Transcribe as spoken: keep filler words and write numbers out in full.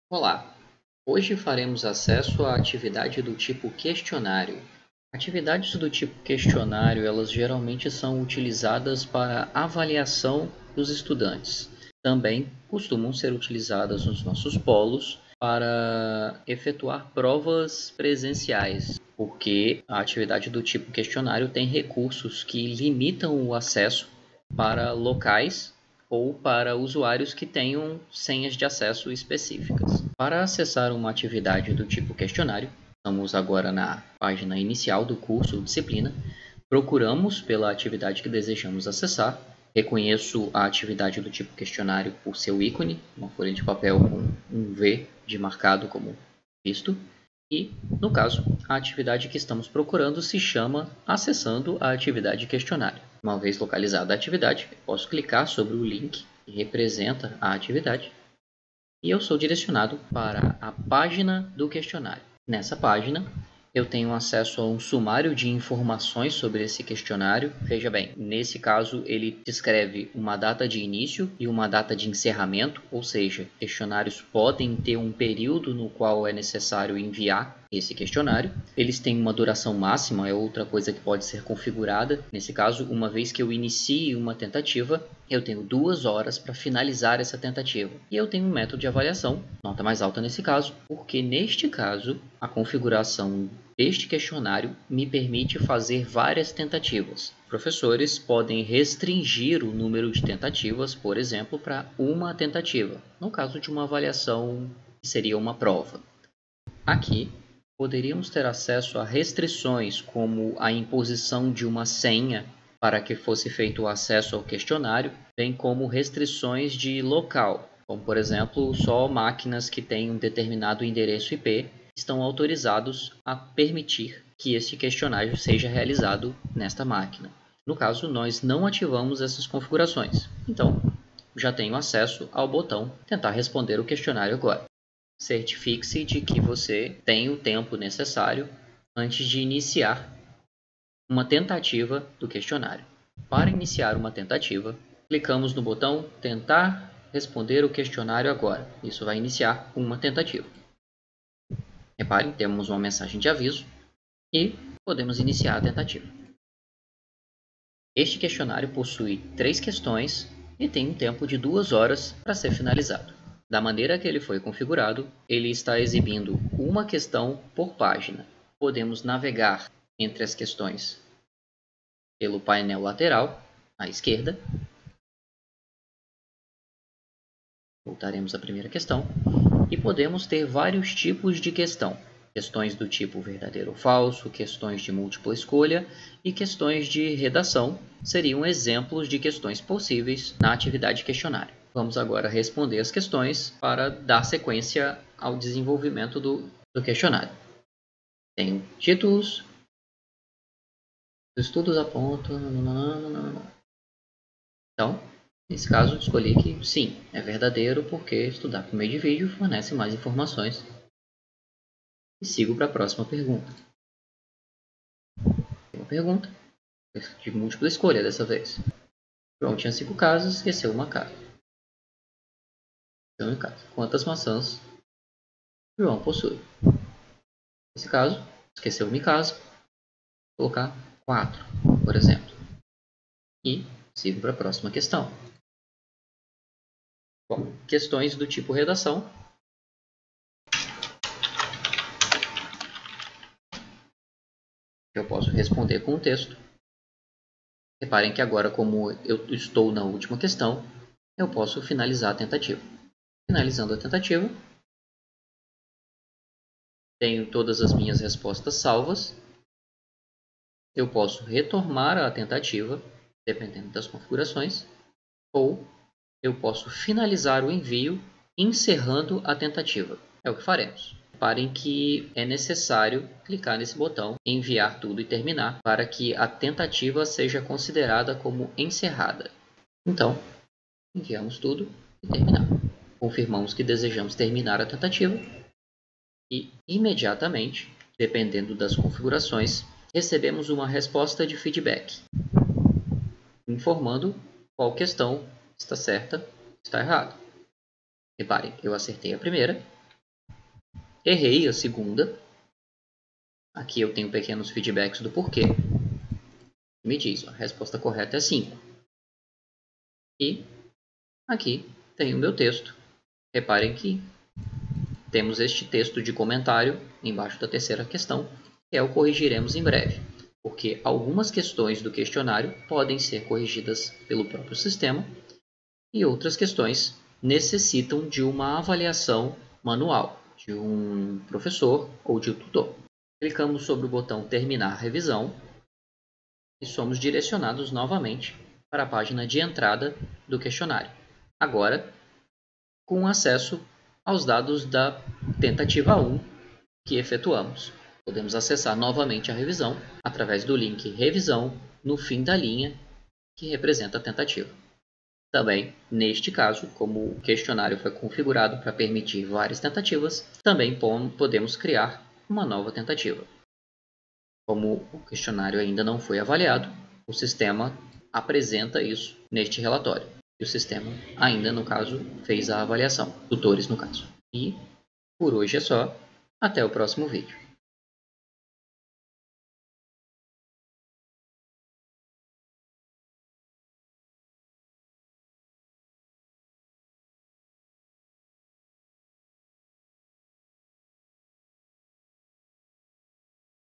Olá! Hoje faremos acesso à atividade do tipo questionário. Atividades do tipo questionário, elas geralmente são utilizadas para avaliação dos estudantes. Também costumam ser utilizadas nos nossos polos para efetuar provas presenciais, porque a atividade do tipo questionário tem recursos que limitam o acesso para locais ou para usuários que tenham senhas de acesso específicas. Para acessar uma atividade do tipo questionário, estamos agora na página inicial do curso ou disciplina, procuramos pela atividade que desejamos acessar, reconheço a atividade do tipo questionário por seu ícone, uma folha de papel com um V de marcado como visto, e, no caso, a atividade que estamos procurando se chama Acessando a atividade questionário. Uma vez localizada a atividade, eu posso clicar sobre o link que representa a atividade e eu sou direcionado para a página do questionário. Nessa página, eu tenho acesso a um sumário de informações sobre esse questionário. Veja bem, nesse caso ele descreve uma data de início e uma data de encerramento, ou seja, questionários podem ter um período no qual é necessário enviar esse questionário. Eles têm uma duração máxima, é outra coisa que pode ser configurada. Nesse caso, uma vez que eu inicie uma tentativa, eu tenho duas horas para finalizar essa tentativa. E eu tenho um método de avaliação, nota mais alta nesse caso, porque neste caso, a configuração deste questionário me permite fazer várias tentativas. Professores podem restringir o número de tentativas, por exemplo, para uma tentativa, no caso de uma avaliação que seria uma prova. Aqui, poderíamos ter acesso a restrições como a imposição de uma senha para que fosse feito o acesso ao questionário, bem como restrições de local, como por exemplo, só máquinas que têm um determinado endereço I P estão autorizados a permitir que este questionário seja realizado nesta máquina. No caso, nós não ativamos essas configurações, então já tenho acesso ao botão Tentar responder o questionário agora. Certifique-se de que você tem o tempo necessário antes de iniciar uma tentativa do questionário. Para iniciar uma tentativa, clicamos no botão Tentar responder o questionário agora. Isso vai iniciar uma tentativa. Reparem, temos uma mensagem de aviso e podemos iniciar a tentativa. Este questionário possui três questões e tem um tempo de duas horas para ser finalizado. Da maneira que ele foi configurado, ele está exibindo uma questão por página. Podemos navegar entre as questões pelo painel lateral, à esquerda. Voltaremos à primeira questão. E podemos ter vários tipos de questão. Questões do tipo verdadeiro ou falso, questões de múltipla escolha e questões de redação seriam exemplos de questões possíveis na atividade questionário. Vamos agora responder as questões para dar sequência ao desenvolvimento do, do questionário. Tem títulos, os estudos apontam... Então, nesse caso, escolhi que sim, é verdadeiro porque estudar por meio de vídeo fornece mais informações. E sigo para a próxima pergunta. Uma pergunta de múltipla escolha dessa vez. João tinha cinco casas, esqueceu uma casa. Então, em casa, quantas maçãs João possui? Nesse caso, esqueceu uma casa, vou colocar quatro, por exemplo. E sigo para a próxima questão. Bom, questões do tipo redação. Eu posso responder com o texto. Reparem que agora, como eu estou na última questão, eu posso finalizar a tentativa. Finalizando a tentativa, tenho todas as minhas respostas salvas. Eu posso retomar a tentativa, dependendo das configurações, ou eu posso finalizar o envio encerrando a tentativa. É o que faremos. Reparem que é necessário clicar nesse botão enviar tudo e terminar para que a tentativa seja considerada como encerrada. Então, enviamos tudo e terminar. Confirmamos que desejamos terminar a tentativa e imediatamente, dependendo das configurações, recebemos uma resposta de feedback, informando qual questão está certa, está errada. Reparem, eu acertei a primeira, errei a segunda. Aqui eu tenho pequenos feedbacks do porquê. Me diz, ó, a resposta correta é cinco. E aqui tem o meu texto. Reparem que temos este texto de comentário embaixo da terceira questão, que é o corrigiremos em breve, porque algumas questões do questionário podem ser corrigidas pelo próprio sistema e outras questões necessitam de uma avaliação manual de um professor ou de um tutor. Clicamos sobre o botão terminar revisão e somos direcionados novamente para a página de entrada do questionário. Agora, com acesso aos dados da tentativa um que efetuamos. Podemos acessar novamente a revisão através do link revisão no fim da linha que representa a tentativa. Também, neste caso, como o questionário foi configurado para permitir várias tentativas, também podemos criar uma nova tentativa. Como o questionário ainda não foi avaliado, o sistema apresenta isso neste relatório. E o sistema ainda, no caso, fez a avaliação, tutores no caso. E por hoje é só. Até o próximo vídeo.